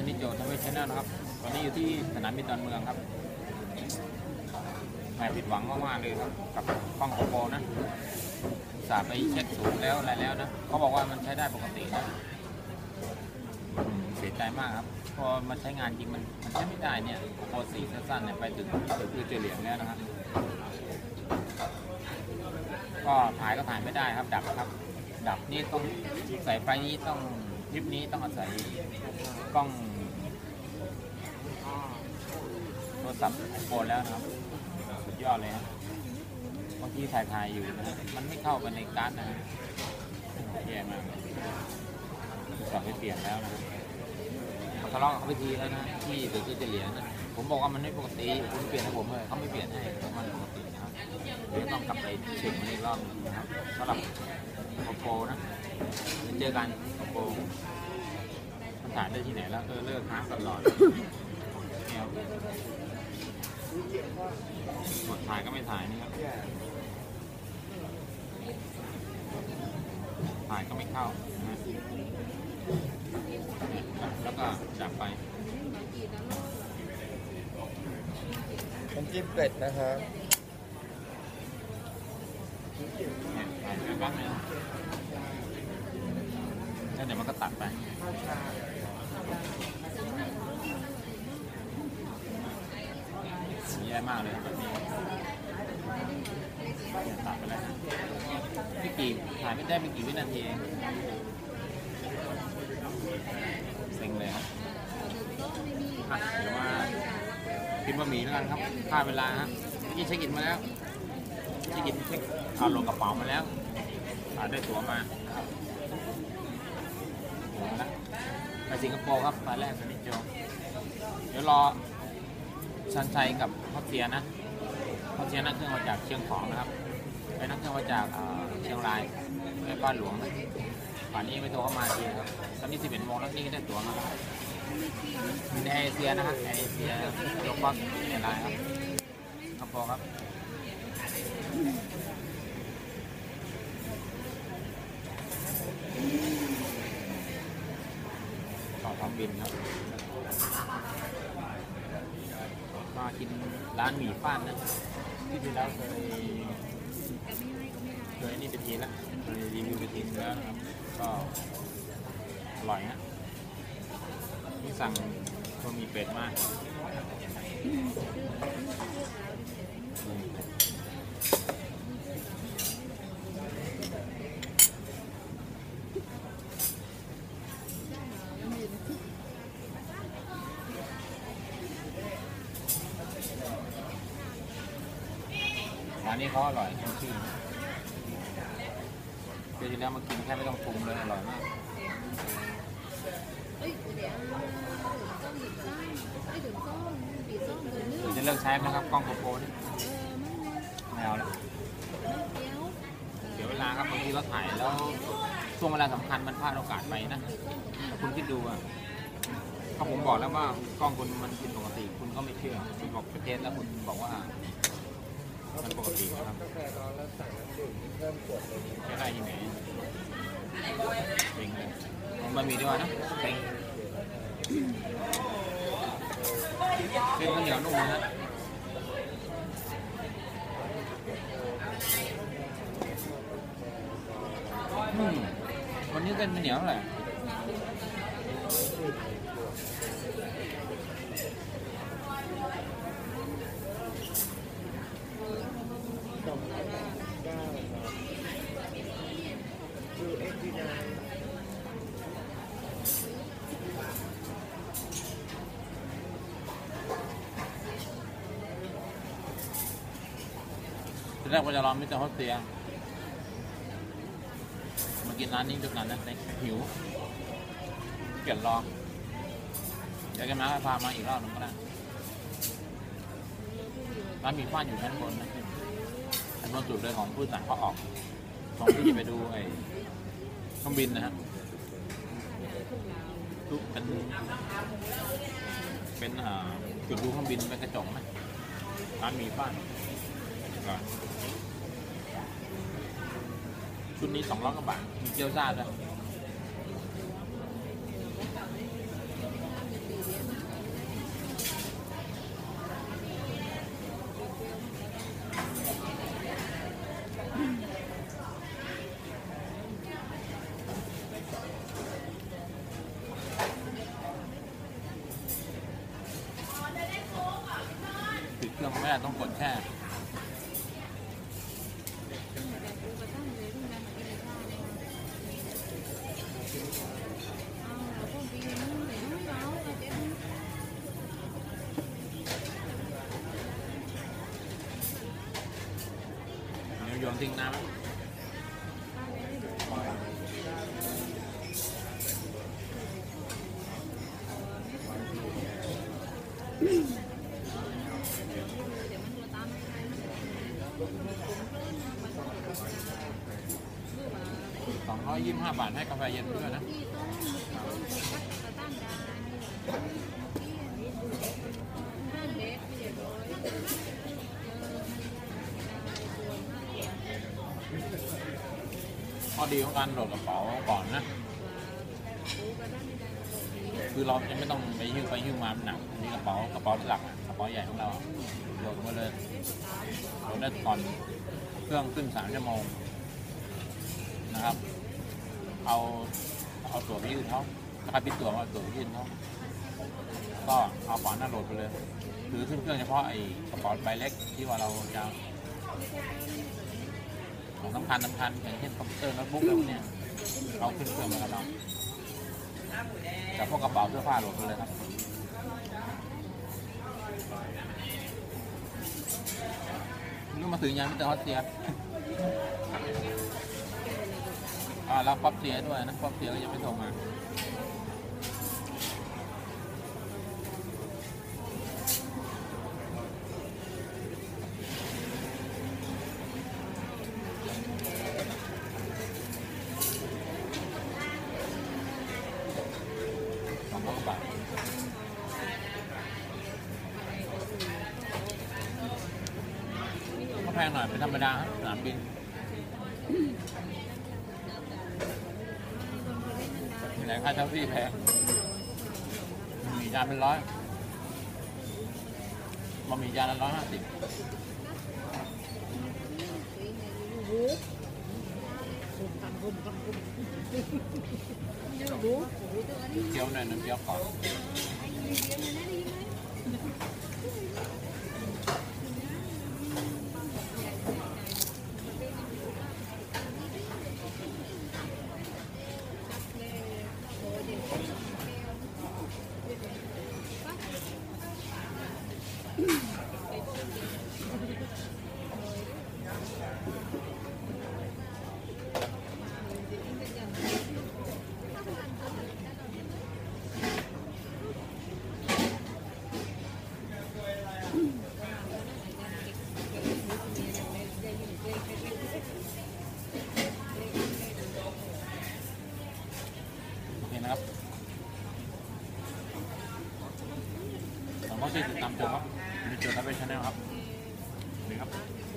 นิโจทวีชแนลนะครับตอนนี้อยู่ที่สนามบินดอนเมืองครับแอบผิดหวังมากๆเลยครับกับกล้องโกโปรนะสาไปเช็คสูงแล้วอะไรแล้วนะเขาบอกว่ามันใช้ได้ปกตินะเสียใจมากครับพอมาใช้งานจริงมันใช้ไม่ได้เนี่ยโกโปรสีสั้นๆเนี่ยไปถึงคือเจอเหลียงแล้วนะครับก็ถ่ายก็ถ่ายไม่ได้ครับดับครับดับนี่ต้องใส่ไฟนี้ต้องคลิปนี้ต้องอาศัยกล้องโทรศัพท์โกนแล้วนะครับสุดยอดเลยครับบางทีถ่ายอยู่นะมันไม่เข้าไปในการ์ดนะแย่มากสั่งไปเปลี่ยนแล้วนะทะเลาะเขาไปทีแล้วนะที่เดี๋ยวจะเหลียญนะผมบอกว่ามันไม่ปกติคุณเปลี่ยนให้ผมเลยเขาไม่เปลี่ยนให้มันปกตินะครับเดี๋ยวต้องกลับไปเช็คมันอีกรอบนะครับสำหรับโกโปรนะเจอกันโกโปรมันถ่ายได้ที่ไหนแล้วเลิกค้างตลอดเนี่ยหมดถ่ายก็ไม่ถ่ายนี่ครับถ่ายก็ไม่เข้านะแล้วก็ดับไปน้ำจิ้มเป็ดนะครับถ่ายแป๊บนึงแล้วเดี๋ยวมันก็ตัดไปแย่มากเลยแบบนี้ตัดไปแล้วไม่กี่ถ่ายไม่ได้ไม่กี่วินาทีเองเซ็งเลยครับเดี๋ยวมากินบะหมี่แล้วกันครับค่าเวลาครับนี่เช็คอินมาแล้วเช็คอินเช็คเอาลงกระเป๋ามาแล้วได้ตั๋วมาไปสิงคโปร์ครับมาแรกสนิทโจเดี๋ยวรอชันชัยกับพ่อเสียนะพ่อเสียนั่งเครื่องมาจากเชียงของนะครับไปนั่งเครื่องมาจากเชียงรายไปบ้านหลวงป่านนี้ไม่โทรเข้ามาทีครับตอนนี้11 โมงแล้วนี่ก็ได้ตั๋วมาแล้วมีในเอเชียนะครับเอเชียโลคอสในไลน์ครับสิงคโปร์ครับต่อท้องบินครับมากินร้านหมี่ฟ้านนะที่แล้วเคยนี่ไปทีแล้วเคยรีวิวไปทีแล้วนะครับก็อร่อยนะที่สั่งก็มีเป็ดมากร้านนี้เขาอร่อยจริงๆเดี๋ยวที่แล้วมากินแค่ไม่ต้องปรุงเลยอร่อยมากจะเลิกใช้ไหมครับกล้องโกโปรนี่ไม่เอาแล้วเดี๋ยวเวลาครับบางทีเราถ่ายแล้วช่วงเวลาสำคัญมันพลาดโอกาสไปนะคุณคิดดูอ่ะถ้าผมบอกแล้วว่ากล้องคุณมันผิดปกติคุณก็ไม่เชื่อคุณบอกประเทศแล้วคุณบอกว่ามันปกติครับไม่ได้ยังไงเป็นเลยมันมีด้วยนะเป็นข้าวเหนียวนุ่มนะวันนี้เส้นเหนียวเลยทีแรกว่าจะรอมิสเตอร์ฮอสเตียมากินร้านนี้จุดนั้นนะหิวเกลียดรอเดี๋ยวจะมาพามาอีกรอบนึงก็ได้ร้านหมี่ฟ้านอยู่ชั้นบนนะชั้นบนสุดเลยของผู้สั่งเขาออกของที่จะไปดูไอ้เครื่องบินนะฮะทุกเป็นจุดดูเครื่องบินเป็นกระจกนะร้านหมี่ฟ้านชุดนี้200 กว่าบาทมีเกี๊ยวซ่าด้วยต้องกดแช่ เดี๋ยวโยนทิ้งน้ำ225 บาทให้กาแฟเย็นด้วยนะข้อดีของการโหลดกระเป๋าก่อนนะคือเราจะไม่ต้องไปหิ้วไปหิ้วมาหนักอันนี้กระเป๋าหลักกระเป๋าใหญ่ของเราโหลดมาเลยโหลดได้ก่อนเครื่องขึ้น3 ชั่วโมงนะครับเอาตั๋วไปยื่นเขาถ้าพิดตั๋วเอาตั๋วไปยื่นเขาก็เอาฝาหน้าโหลดไปเลยถือขึ้นเครื่องเฉพาะไอ้กระเป๋าใบเล็กที่ว่าเราจะของสำคัญอย่างเช่นคอมพิวเตอร์โน้ตบุ๊กอะไรพวกนี้เอาขึ้นเครื่องมาแล้วเนาะแต่พวกกระเป๋าเสื้อผ้าโหลดไปเลยครับรู้มาถึงยังมิสเตอร์ฮอตเซียแล้วป๊อปเซียด้วยนะป๊อปเซียก็ยังไม่ส่งมา200 บาทก็แพงหน่อยเป็นธรรมดาครับสนามบินมีหลายค่าเช่าที่แพงมีจานเป็น100บะหมี่จานละ150เกี๊ยวหน่อยน้ำเกี๊ยวก่อนนะครับสำหรับที่ติดตามชมครับมีจุดรับเป็นชาแนลครับสวัสดีครับ